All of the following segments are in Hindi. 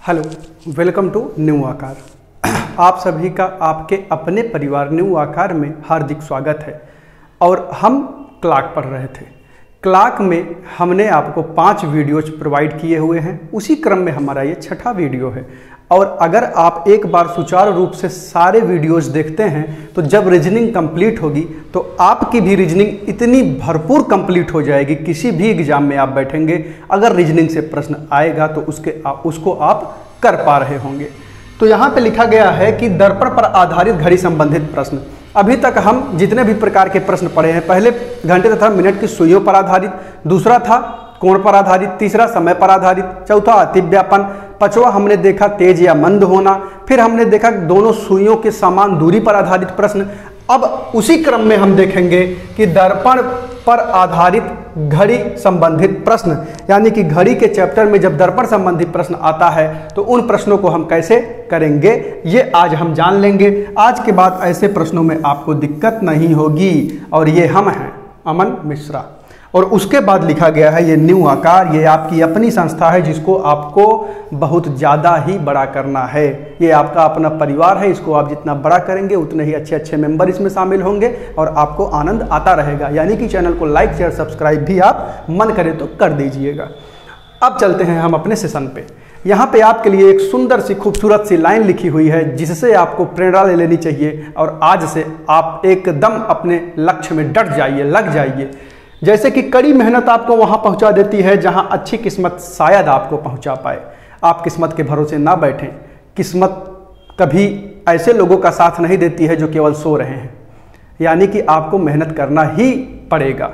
हेलो, वेलकम टू न्यू आकार। आप सभी का आपके अपने परिवार न्यू आकार में हार्दिक स्वागत है। और हम क्लाक पढ़ रहे थे। क्लाक में हमने आपको 5 वीडियोज प्रोवाइड किए हुए हैं, उसी क्रम में हमारा ये 6ठा वीडियो है। और अगर आप एक बार सुचारू रूप से सारे वीडियोज देखते हैं तो जब रीजनिंग कंप्लीट होगी तो आपकी भी रीजनिंग इतनी भरपूर कंप्लीट हो जाएगी, किसी भी एग्जाम में आप बैठेंगे अगर रीजनिंग से प्रश्न आएगा तो उसको आप कर पा रहे होंगे। तो यहाँ पे लिखा गया है कि दर्पण पर आधारित घड़ी संबंधित प्रश्न। अभी तक हम जितने भी प्रकार के प्रश्न पढ़े हैं, पहले घंटे तथा मिनट की सुइयों पर आधारित, दूसरा था कोण पर आधारित, तीसरा समय पर आधारित, चौथा अतिव्यापन, पांचवा हमने देखा तेज या मंद होना, फिर हमने देखा दोनों सुइयों के समान दूरी पर आधारित प्रश्न। अब उसी क्रम में हम देखेंगे कि दर्पण पर आधारित घड़ी संबंधित प्रश्न, यानी कि घड़ी के चैप्टर में जब दर्पण संबंधित प्रश्न आता है तो उन प्रश्नों को हम कैसे करेंगे ये आज हम जान लेंगे। आज के बाद ऐसे प्रश्नों में आपको दिक्कत नहीं होगी। और ये हम हैं अमन मिश्रा। और उसके बाद लिखा गया है ये न्यू आकार, ये आपकी अपनी संस्था है जिसको आपको बहुत ज़्यादा ही बड़ा करना है। ये आपका अपना परिवार है, इसको आप जितना बड़ा करेंगे उतने ही अच्छे अच्छे मेंबर इसमें शामिल होंगे और आपको आनंद आता रहेगा। यानी कि चैनल को लाइक शेयर सब्सक्राइब भी आप मन करें तो कर दीजिएगा। अब चलते हैं हम अपने सेशन पे। यहाँ पे आपके लिए एक सुंदर सी खूबसूरत सी लाइन लिखी हुई है जिससे आपको प्रेरणा ले लेनी चाहिए और आज से आप एकदम अपने लक्ष्य में डट जाइए, लग जाइए। जैसे कि कड़ी मेहनत आपको वहां पहुंचा देती है जहां अच्छी किस्मत शायद आपको पहुंचा पाए। आप किस्मत के भरोसे ना बैठें। किस्मत कभी ऐसे लोगों का साथ नहीं देती है जो केवल सो रहे हैं। यानी कि आपको मेहनत करना ही पड़ेगा।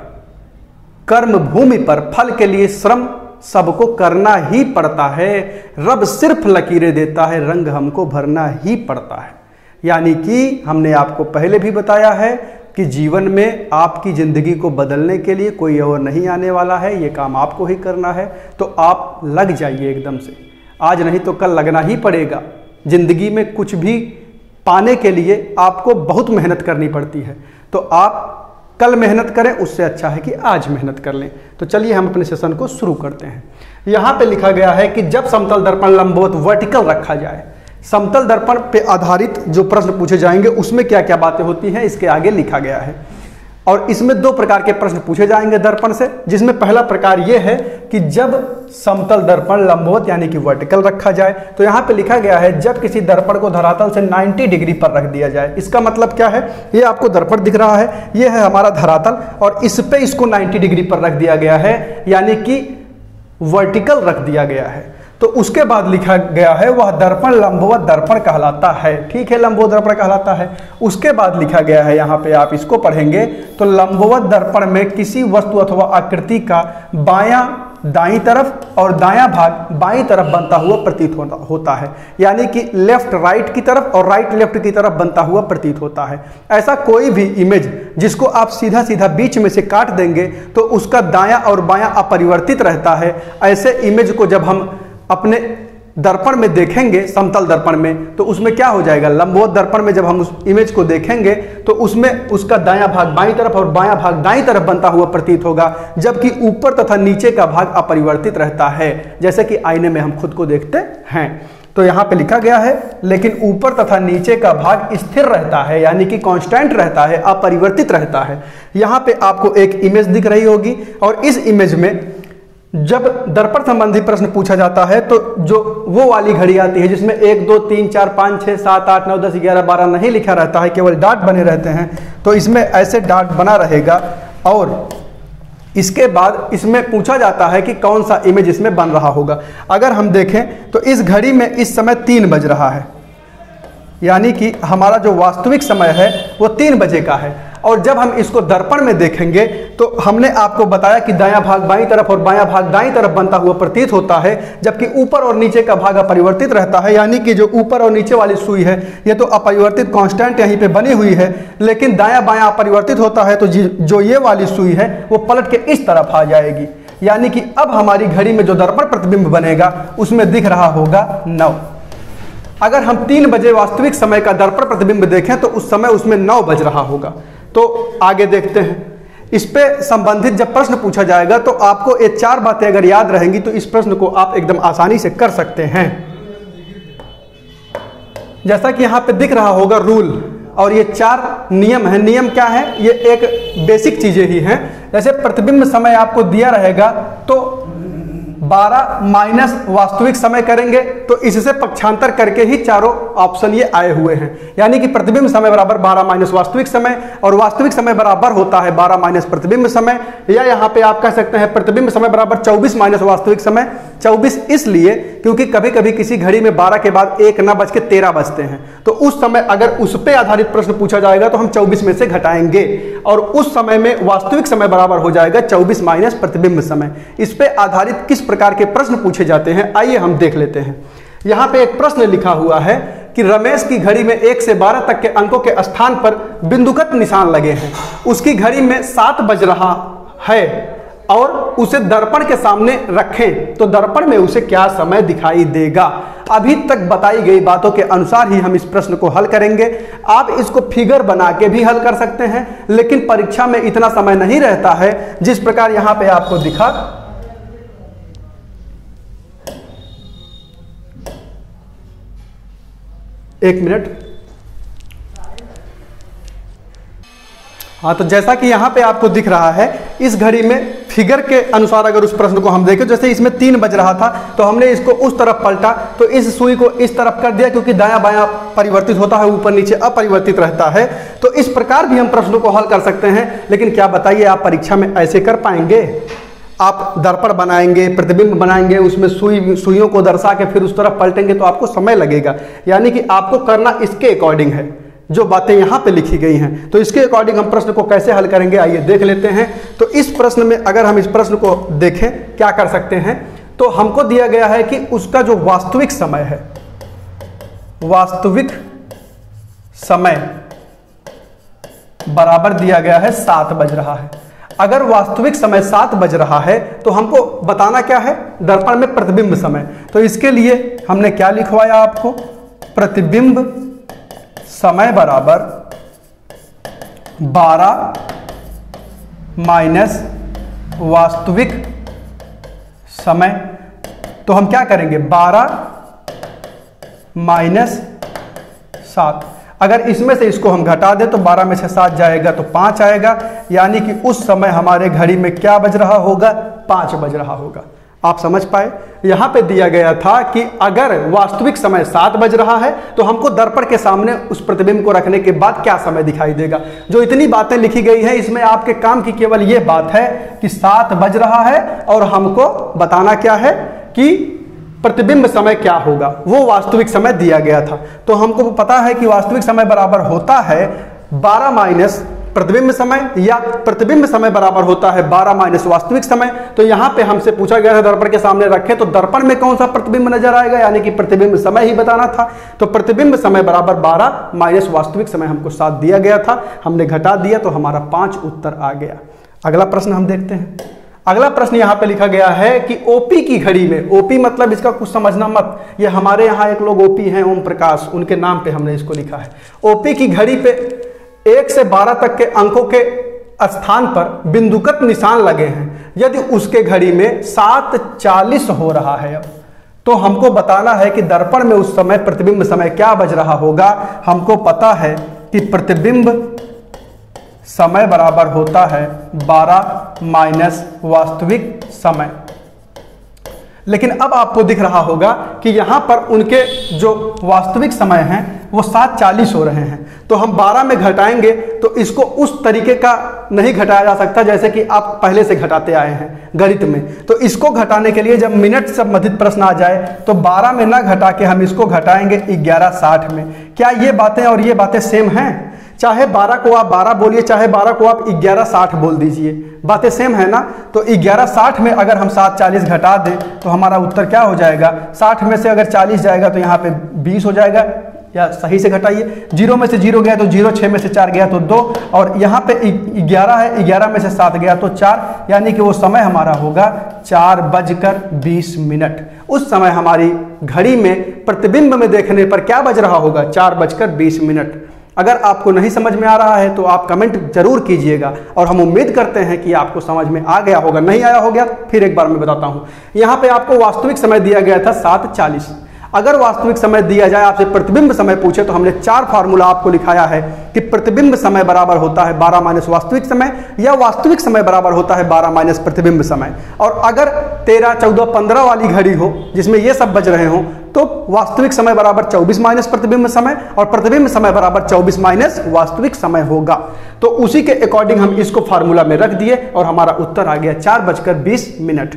कर्म भूमि पर फल के लिए श्रम सबको करना ही पड़ता है। रब सिर्फ लकीरें देता है, रंग हमको भरना ही पड़ता है। यानी कि हमने आपको पहले भी बताया है कि जीवन में आपकी ज़िंदगी को बदलने के लिए कोई और नहीं आने वाला है, ये काम आपको ही करना है। तो आप लग जाइए एकदम से, आज नहीं तो कल लगना ही पड़ेगा। ज़िंदगी में कुछ भी पाने के लिए आपको बहुत मेहनत करनी पड़ती है, तो आप कल मेहनत करें उससे अच्छा है कि आज मेहनत कर लें। तो चलिए हम अपने सेशन को शुरू करते हैं। यहाँ पे लिखा गया है कि जब समतल दर्पण लंबवत वर्टिकल रखा जाए, समतल दर्पण पे आधारित जो प्रश्न पूछे जाएंगे उसमें क्या क्या बातें होती हैं इसके आगे लिखा गया है। और इसमें 2 प्रकार के प्रश्न पूछे जाएंगे दर्पण से, जिसमें पहला प्रकार ये है कि जब समतल दर्पण लंबवत यानी कि वर्टिकल रखा जाए, तो यहाँ पे लिखा गया है जब किसी दर्पण को धरातल से 90 डिग्री पर रख दिया जाए। इसका मतलब क्या है? ये आपको दर्पण दिख रहा है, ये है हमारा धरातल और इस पे इसको 90 डिग्री पर रख दिया गया है, यानी कि वर्टिकल रख दिया गया है। तो उसके बाद लिखा गया है वह दर्पण लंबवत दर्पण कहलाता है। ठीक है, लंबवत दर्पण कहलाता है। उसके बाद लिखा गया है, यहाँ पे आप इसको पढ़ेंगे तो लंबवत दर्पण में किसी वस्तु अथवा आकृति का बायां दाईं तरफ और दायां भाग बाईं तरफ बनता हुआ प्रतीत होता है। यानी कि लेफ्ट राइट की तरफ और राइट लेफ्ट की तरफ बनता हुआ प्रतीत होता है। ऐसा कोई भी इमेज जिसको आप सीधा सीधा बीच में से काट देंगे तो उसका दायां और बायां अपरिवर्तित रहता है। ऐसे इमेज को जब हम अपने दर्पण में देखेंगे, समतल दर्पण में, तो उसमें क्या हो जाएगा? लंबवत दर्पण में जब हम उस इमेज को देखेंगे तो उसमें उसका दायां भाग बाईं तरफ और बायां भाग दाईं तरफ बनता हुआ प्रतीत होगा, जबकि ऊपर तथा नीचे का भाग अपरिवर्तित रहता है, जैसे कि आईने में हम खुद को देखते हैं। तो यहाँ पे लिखा गया है लेकिन ऊपर तथा नीचे का भाग स्थिर रहता है, यानी कि कांस्टेंट रहता है, अपरिवर्तित रहता है। यहाँ पे आपको एक इमेज दिख रही होगी और इस इमेज में जब दर्पण संबंधी प्रश्न पूछा जाता है तो जो वो वाली घड़ी आती है जिसमें 1 2 3 4 5 6 7 8 9 10 11 12 नहीं लिखा रहता है, केवल डाट बने रहते हैं, तो इसमें ऐसे डाट बना रहेगा। और इसके बाद इसमें पूछा जाता है कि कौन सा इमेज इसमें बन रहा होगा। अगर हम देखें तो इस घड़ी में इस समय 3 बज रहा है, यानी कि हमारा जो वास्तविक समय है वो 3 बजे का है। और जब हम इसको दर्पण में देखेंगे तो हमने आपको बताया कि दायां भाग बाईं तरफ और बायां भाग दाईं तरफ बनता हुआ प्रतीत होता है, जबकि ऊपर और नीचे का भाग अपरिवर्तित रहता है। यानी कि जो ऊपर और नीचे वाली सुई है ये तो अपरिवर्तित कांस्टेंट यहीं पे बनी हुई है, लेकिन दायां बायां अपरिवर्तित होता है, तो जो ये वाली सुई है वो पलट के इस तरफ आ जाएगी। यानी कि अब हमारी घड़ी में जो दर्पण प्रतिबिंब बनेगा उसमें दिख रहा होगा 9। अगर हम 3 बजे वास्तविक समय का दर्पण प्रतिबिंब देखें तो उस समय उसमें 9 बज रहा होगा। तो आगे देखते हैं, इस पे संबंधित जब प्रश्न पूछा जाएगा तो आपको ये 4 बातें अगर याद रहेंगी तो इस प्रश्न को आप एकदम आसानी से कर सकते हैं। जैसा कि यहाँ पे दिख रहा होगा रूल, और ये 4 नियम है। नियम क्या है? ये एक बेसिक चीजें ही हैं। जैसे प्रतिबिंब समय आपको दिया रहेगा तो 12 माइनस वास्तविक समय करेंगे, तो इससे पक्षांतर करके ही चारों ऑप्शन ये आए हुए हैं। यानी कि प्रतिबिंब समय बराबर 12 माइनस वास्तविक समय, और वास्तविक समय बराबर होता है 12 माइनस प्रतिबिंब समय, या यहाँ पे आप कह सकते हैं प्रतिबिंब समय बराबर 24 माइनस वास्तविक समय। 24 इसलिए क्योंकि कभी कभी किसी घड़ी में 12 के बाद 1:13 बजते हैं, तो उस समय अगर उस पर आधारित प्रश्न पूछा जाएगा तो हम 24 में से घटाएंगे, और उस समय में वास्तविक समय बराबर हो जाएगा 24 माइनस प्रतिबिंब समय। इस पे आधारित किस प्रकार के प्रश्न पूछे जाते हैं, आइए हम देख लेते हैं। यहां पे एक प्रश्न लिखा हुआ है कि रमेश की घड़ी में 1 से 12 तक के अंकों के स्थान पर बिंदुगत निशान लगे हैं। उसकी घड़ी में 7 बज रहा है और उसे दर्पण के सामने रखें तो दर्पण में उसे क्या समय दिखाई देगा। अभी तक बताई गई बातों के अनुसार ही हम इस प्रश्न को हल करेंगे। आप इसको फिगर बना के भी हल कर सकते हैं, लेकिन परीक्षा में इतना समय नहीं रहता है जिस प्रकार यहां पे आपको दिखा। एक मिनट। हाँ, तो जैसा कि यहाँ पे आपको दिख रहा है, इस घड़ी में फिगर के अनुसार अगर उस प्रश्न को हम देखें, जैसे इसमें 3 बज रहा था तो हमने इसको उस तरफ पलटा, तो इस सुई को इस तरफ कर दिया क्योंकि दायां बायां परिवर्तित होता है, ऊपर नीचे अपरिवर्तित रहता है। तो इस प्रकार भी हम प्रश्नों को हल कर सकते हैं, लेकिन क्या बताइए आप परीक्षा में ऐसे कर पाएंगे? आप दर्पण बनाएंगे, प्रतिबिंब बनाएंगे, उसमें सुइयों को दर्शा के फिर उस तरफ पलटेंगे तो आपको समय लगेगा। यानी कि आपको करना इसके अकॉर्डिंग है, जो बातें यहाँ पे लिखी गई हैं। तो इसके अकॉर्डिंग हम प्रश्न को कैसे हल करेंगे, आइए देख लेते हैं। तो इस प्रश्न में अगर हम इस प्रश्न को देखें, क्या कर सकते हैं, तो हमको दिया गया है कि उसका जो वास्तविक समय है, वास्तविक समय बराबर दिया गया है 7 बज रहा है। अगर वास्तविक समय 7 बज रहा है तो हमको बताना क्या है, दर्पण में प्रतिबिंब समय। तो इसके लिए हमने क्या लिखवाया आपको, प्रतिबिंब समय बराबर 12 माइनस वास्तविक समय। तो हम क्या करेंगे, 12 माइनस 7। अगर इसमें से इसको हम घटा दें तो 12 में से 7 जाएगा तो 5 आएगा, यानी कि उस समय हमारे घड़ी में क्या बज रहा होगा, 5 बज रहा होगा। आप समझ पाए? यहां पे दिया गया था कि अगर वास्तविक समय 7 बज रहा है तो हमको दर्पण के सामने उस प्रतिबिंब को रखने के बाद क्या समय दिखाई देगा। जो इतनी बातें लिखी गई हैं, इसमें आपके काम की केवल यह बात है कि 7 बज रहा है और हमको बताना क्या है कि प्रतिबिंब समय क्या होगा। वो वास्तविक समय दिया गया था, तो हमको पता है कि वास्तविक समय बराबर होता है 12 माइनस प्रतिबिंब समय, या प्रतिबिंब समय बराबर होता है 12 माइनस वास्तविक समय। तो यहाँ पे हमसे पूछा गया था दर्पण के सामने रखें तो दर्पण में कौन सा प्रतिबिंब नजर आएगा, यानी कि प्रतिबिंब समय ही बताना था। तो प्रतिबिंब समय बराबर 12 माइनस वास्तविक समय हमको 7 दिया गया था, हमने घटा दिया तो हमारा 5 उत्तर आ गया। अगला प्रश्न हम देखते हैं। अगला प्रश्न यहाँ पे लिखा गया है कि ओपी की घड़ी में, ओपी मतलब इसका कुछ समझना मत, ये हमारे यहाँ एक लोग ओपी हैं, ओम प्रकाश, उनके नाम पे हमने इसको लिखा है। ओपी की घड़ी पे 1 से 12 तक के अंकों के स्थान पर बिंदुगत निशान लगे हैं। यदि उसके घड़ी में 7:40 हो रहा है अब, तो हमको बताना है कि दर्पण में उस समय प्रतिबिंब समय क्या बज रहा होगा। हमको पता है कि प्रतिबिंब समय बराबर होता है 12 माइनस वास्तविक समय। लेकिन अब आपको दिख रहा होगा कि यहां पर उनके जो वास्तविक समय हैं वो 7:40 हो रहे हैं, तो हम 12 में घटाएंगे तो इसको उस तरीके का नहीं घटाया जा सकता जैसे कि आप पहले से घटाते आए हैं गणित में। तो इसको घटाने के लिए जब मिनट से संबंधित प्रश्न आ जाए तो 12 में ना घटा के हम इसको घटाएंगे 11:60 में। क्या ये बातें और ये बातें सेम हैं? चाहे 12 को आप 12 बोलिए, चाहे 12 को आप 11:60 बोल दीजिए, बातें सेम है ना। तो 11:60 में अगर हम 7:40 घटा दें तो हमारा उत्तर क्या हो जाएगा, 60 में से अगर 40 जाएगा तो यहाँ पे 20 हो जाएगा, या सही से घटाइए। 0 में से 0 गया तो 0, 6 में से 4 गया तो 2, और यहाँ पे 11 है, 11 में से 7 गया तो 4, यानी कि वो समय हमारा होगा 4:20। उस समय हमारी घड़ी में प्रतिबिंब में देखने पर क्या बज रहा होगा, 4:20। अगर आपको नहीं समझ में आ रहा है तो आप कमेंट जरूर कीजिएगा, और हम उम्मीद करते हैं कि आपको समझ में आ गया होगा। नहीं आया हो गया फिर एक बार मैं बताता हूं। यहां पे आपको वास्तविक समय दिया गया था 7:40। अगर वास्तविक समय दिया जाए, आपसे प्रतिबिंब समय पूछे, तो हमने 4 फार्मूला आपको लिखाया है कि प्रतिबिंब समय बराबर होता है 12 माइनस वास्तविक समय, या वास्तविक समय बराबर होता है 12 माइनस प्रतिबिंब समय। और अगर 13, 14, 15 वाली घड़ी हो जिसमें ये सब बज रहे हों, तो वास्तविक समय बराबर 24 माइनस प्रतिबिंब समय, और प्रतिबिंब समय बराबर 24 माइनस वास्तविक समय होगा। तो उसी के अकॉर्डिंग हम इसको फार्मूला में रख दिए और हमारा उत्तर आ गया 4:20।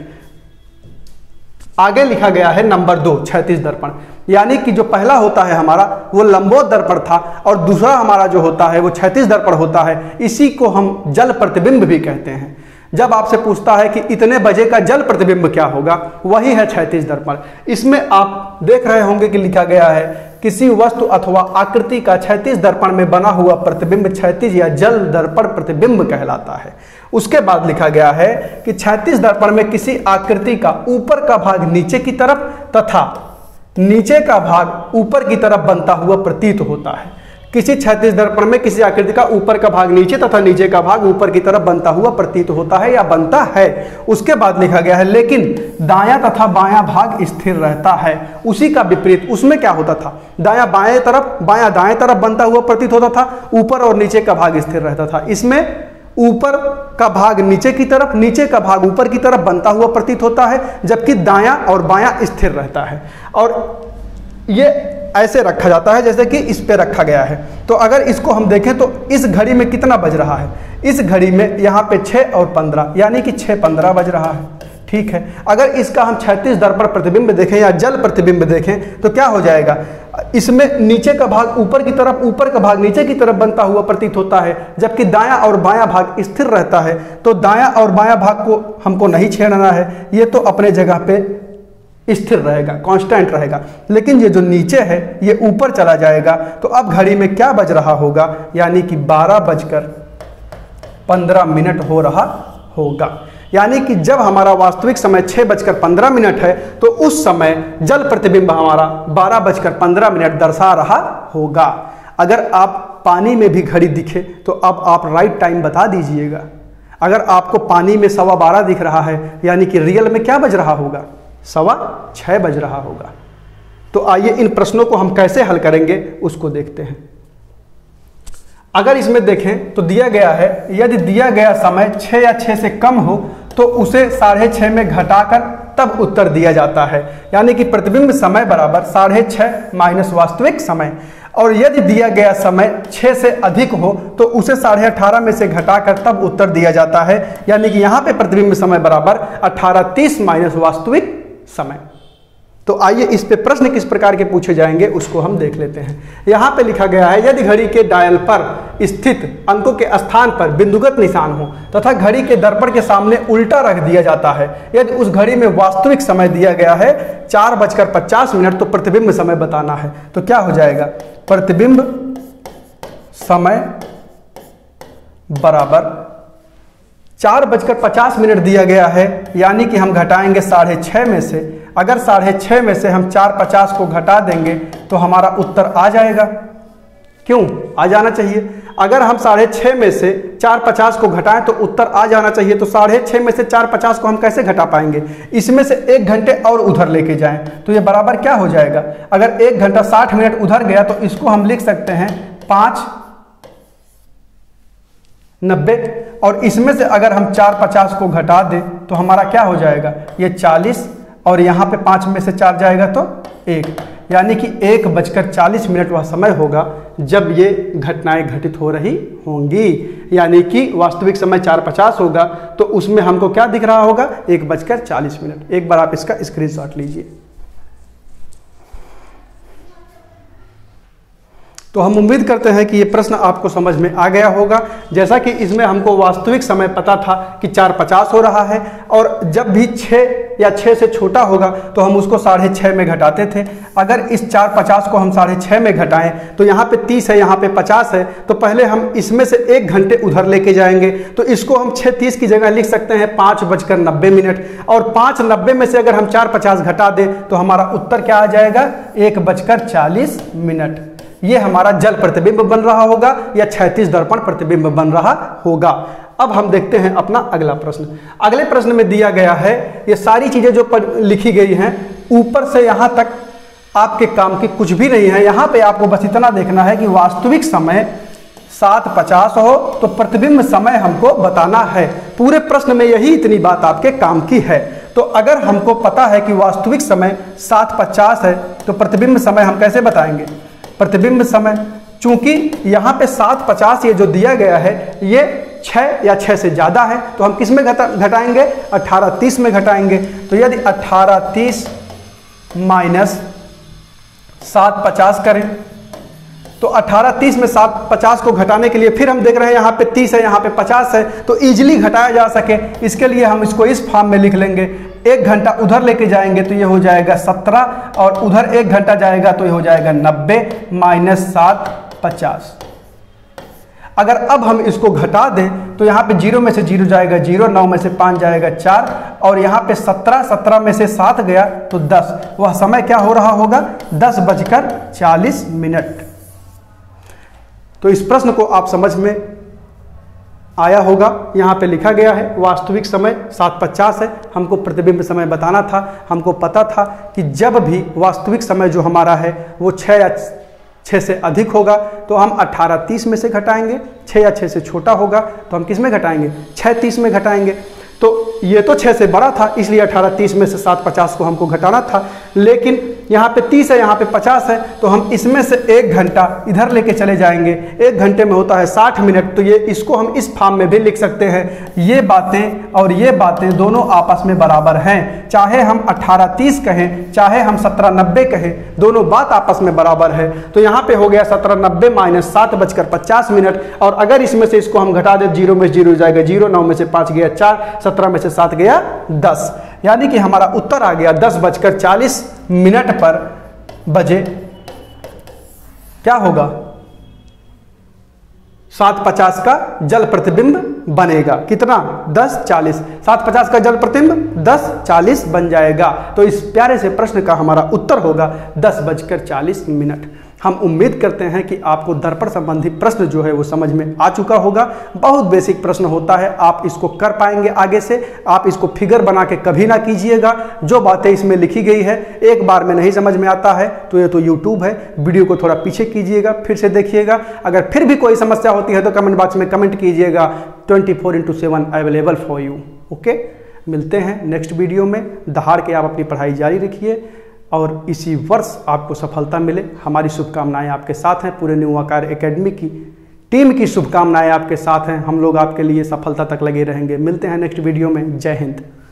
आगे लिखा गया है नंबर 2, क्षैतिज दर्पण। यानी कि जो पहला होता है हमारा वो लंबोत दर्पण था, और दूसरा हमारा जो होता है वो क्षैतिज दर्पण होता है। इसी को हम जल प्रतिबिंब भी कहते हैं। जब आपसे पूछता है कि इतने बजे का जल प्रतिबिंब क्या होगा, वही है क्षैतिज दर्पण। इसमें आप देख रहे होंगे कि लिखा गया है किसी वस्तु अथवा आकृति का क्षैतिज दर्पण में बना हुआ प्रतिबिंब क्षैतिज या जल दर्पण प्रतिबिंब कहलाता है। उसके बाद लिखा गया है कि क्षैतिज दर्पण में किसी आकृति का ऊपर का भाग नीचे की तरफ तथा नीचे का भाग ऊपर की तरफ बनता हुआ प्रतीत होता है। किसी क्षैतिज दर्पण में किसी आकृति का ऊपर का भाग नीचे तथा नीचे का भाग ऊपर की तरफ बनता हुआ प्रतीत होता है या बनता है। उसके बाद लिखा गया है लेकिन दायां तथा बायां भाग स्थिर रहता है। उसी का विपरीत उसमें क्या होता था, दायां बाएं तरफ, बायां दाएं तरफ बनता हुआ प्रतीत होता था, ऊपर और नीचे का भाग स्थिर रहता था। इसमें ऊपर का भाग नीचे की तरफ, नीचे का भाग ऊपर की तरफ बनता हुआ प्रतीत होता है, जबकि दायां और बायां स्थिर रहता है। और ये ऐसे रखा जाता है जैसे कि इस पे रखा गया है। तो अगर इसको हम देखें तो इस घड़ी में कितना बज रहा है, इस घड़ी में यहाँ पे 6 और 15 यानी कि 6:15 बज रहा है। ठीक है, अगर इसका हम क्षैतिज दर्पण प्रतिबिंब देखें या जल प्रतिबिंब देखें तो क्या हो जाएगा, इसमें नीचे का भाग ऊपर की तरफ, ऊपर का भाग नीचे की तरफ बनता हुआ प्रतीत होता है, जबकि दायां और बायां भाग स्थिर रहता है। तो दायां और बायां भाग को हमको नहीं छेड़ना है, ये तो अपने जगह पे स्थिर रहेगा, कांस्टेंट रहेगा। लेकिन ये जो नीचे है ये ऊपर चला जाएगा। तो अब घड़ी में क्या बज रहा होगा, यानी कि 12:15 हो रहा होगा। यानी कि जब हमारा वास्तविक समय 6:15 है तो उस समय जल प्रतिबिंब हमारा 12:15 दर्शा रहा होगा। अगर आप पानी में भी घड़ी दिखे तो अब आप राइट टाइम बता दीजिएगा। अगर आपको पानी में 12:15 दिख रहा है यानी कि रियल में क्या बज रहा होगा, 6:15 बज रहा होगा। तो आइए इन प्रश्नों को हम कैसे हल करेंगे उसको देखते हैं। अगर इसमें देखें तो दिया गया है यदि दिया गया समय 6 या 6 से कम हो तो उसे 6:30 में घटाकर तब उत्तर दिया जाता है। यानी कि प्रतिबिंब समय बराबर 6:30 माइनस वास्तविक समय। और यदि दिया गया समय 6 से अधिक हो तो उसे 18:30 में से घटाकर तब उत्तर दिया जाता है। यानी कि यहाँ पे प्रतिबिंब समय बराबर 18:30 माइनस वास्तविक समय। तो आइए इस पे प्रश्न किस प्रकार के पूछे जाएंगे उसको हम देख लेते हैं। यहाँ पे लिखा गया है यदि घड़ी के डायल पर स्थित अंकों के स्थान पर बिंदुगत निशान हो तथा घड़ी के दर्पण के सामने उल्टा रख दिया जाता है, यदि उस घड़ी में वास्तविक समय दिया गया है 4:50 तो प्रतिबिंब समय बताना है। तो क्या हो जाएगा, प्रतिबिंब समय बराबर 4:50 दिया गया है, यानी कि हम घटाएंगे 6:30 में से। अगर 6:30 में से हम 4:50 को घटा देंगे तो हमारा उत्तर आ जाएगा। क्यों आ जाना चाहिए, अगर हम 6:30 में से 4:50 को घटाएं तो उत्तर आ जाना चाहिए। तो 6:30 में से 4:50 को हम कैसे घटा पाएंगे, इसमें से 1 घंटे और उधर लेके जाएं तो ये बराबर क्या हो जाएगा। अगर 1 घंटा 60 मिनट उधर गया तो इसको हम लिख सकते हैं 5:90, और इसमें से अगर हम 4:50 को घटा दें तो हमारा क्या हो जाएगा, ये 40, और यहाँ पे 5 में से 4 जाएगा तो 1, यानी कि 1:40 वह समय होगा जब ये घटनाएं घटित हो रही होंगी। यानी कि वास्तविक समय 4:50 होगा तो उसमें हमको क्या दिख रहा होगा, 1:40। एक बार आप इसका स्क्रीनशॉट लीजिए। तो हम उम्मीद करते हैं कि ये प्रश्न आपको समझ में आ गया होगा। जैसा कि इसमें हमको वास्तविक समय पता था कि 4:50 हो रहा है, और जब भी 6 या 6 से छोटा होगा तो हम उसको 6:30 में घटाते थे। अगर इस 4:50 को हम 6:30 में घटाएं तो यहाँ पे 30 है, यहाँ पे 50 है, तो पहले हम इसमें से 1 घंटे उधर लेके जाएंगे। तो इसको हम 6:30 की जगह लिख सकते हैं 5:90, और 5:90 में से अगर हम 4:50 घटा दें तो हमारा उत्तर क्या आ जाएगा, 1:40। ये हमारा जल प्रतिबिंब बन रहा होगा या क्षैतिज दर्पण प्रतिबिंब बन रहा होगा। अब हम देखते हैं अपना अगला प्रश्न। अगले प्रश्न में दिया गया है ये सारी चीजें जो लिखी गई हैं ऊपर से यहाँ तक आपके काम की कुछ भी नहीं है। यहाँ पे आपको बस इतना देखना है कि वास्तविक समय 7:50 हो तो प्रतिबिंब समय हमको बताना है। पूरे प्रश्न में यही इतनी बात आपके काम की है। तो अगर हमको पता है कि वास्तविक समय 7:50 है तो प्रतिबिंब समय हम कैसे बताएंगे? प्रतिबिंब समय, चूंकि यहाँ पे 7:50 ये जो दिया गया है ये 6 या 6 से ज़्यादा है तो हम किस में घटाएंगे? 18:30 में घटाएंगे। तो यदि 18:30 माइनस 7:50 करें तो 18:30 में 7:50 को घटाने के लिए फिर हम देख रहे हैं यहाँ पे 30 है, यहाँ पे 50 है, तो इजीली घटाया जा सके इसके लिए हम इसको इस फॉर्म में लिख लेंगे। 1 घंटा उधर लेके जाएंगे तो ये हो जाएगा 17 और उधर 1 घंटा जाएगा तो ये हो जाएगा 90 माइनस 7:50। अगर अब हम इसको घटा दें तो यहाँ पे 0 में से 0 जाएगा 0, 9 में से 5 जाएगा 4 और यहाँ पे 17 में से 7 गया तो 10। वह समय क्या हो रहा होगा? 10:40। तो इस प्रश्न को आप समझ में आया होगा। यहाँ पे लिखा गया है वास्तविक समय 7:50 है, हमको प्रतिबिंब समय बताना था। हमको पता था कि जब भी वास्तविक समय जो हमारा है वो 6 या 6 से अधिक होगा तो हम 18:30 में से घटाएंगे, 6 या 6 से छोटा होगा तो हम किस में घटाएंगे? 6:30 में घटाएंगे। तो ये तो 6 से बड़ा था इसलिए 18:30 में से 7:50 को हमको घटाना था, लेकिन यहाँ पे 30 है, यहाँ पे 50 है तो हम इसमें से 1 घंटा इधर लेके चले जाएंगे। 1 घंटे में होता है 60 मिनट, तो ये इसको हम इस फॉर्म में भी लिख सकते हैं। ये बातें और ये बातें दोनों आपस में बराबर हैं, चाहे हम 18:30 कहें चाहे हम 17:90 कहें, दोनों बात आपस में बराबर है। तो यहाँ पे हो गया 17:90 माइनस 7:50 और अगर इसमें से इसको हम घटा दें 0 में 0 जाएगा 0, 9 में से 5 गया 4, 17 में से 7 गया 10, यानी कि हमारा उत्तर आ गया 10:40 पर बजे क्या होगा? 7:50 का जल प्रतिबिंब बनेगा। कितना? 10:40। 7:50 का जल प्रतिबिंब 10:40 बन जाएगा। तो इस प्यारे से प्रश्न का हमारा उत्तर होगा 10:40। हम उम्मीद करते हैं कि आपको दर्पण संबंधी प्रश्न जो है वो समझ में आ चुका होगा। बहुत बेसिक प्रश्न होता है, आप इसको कर पाएंगे आगे से। आप इसको फिगर बना के कभी ना कीजिएगा। जो बातें इसमें लिखी गई है एक बार में नहीं समझ में आता है तो ये तो यूट्यूब है, वीडियो को थोड़ा पीछे कीजिएगा, फिर से देखिएगा। अगर फिर भी कोई समस्या होती है तो कमेंट बॉक्स में कमेंट कीजिएगा। 24/7 अवेलेबल फॉर यू। ओके, मिलते हैं नेक्स्ट वीडियो में। दहाड़ के आप अपनी पढ़ाई जारी रखिए और इसी वर्ष आपको सफलता मिले। हमारी शुभकामनाएं आपके साथ हैं। पूरे न्यू आकार एकेडमी की टीम की शुभकामनाएं आपके साथ हैं। हम लोग आपके लिए सफलता तक लगे रहेंगे। मिलते हैं नेक्स्ट वीडियो में। जय हिंद।